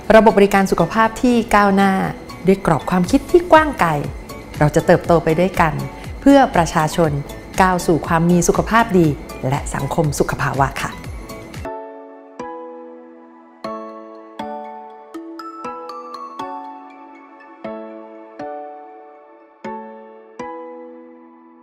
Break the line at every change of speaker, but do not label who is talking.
ระบบบริการสุขภาพที่ก้าวหน้าด้วยกรอบความคิดที่กว้างไกลเราจะเติบโตไปด้วยกันเพื่อประชาชนก้าวสู่ความมีสุขภาพดีและสังคมสุขภาวะค่ะ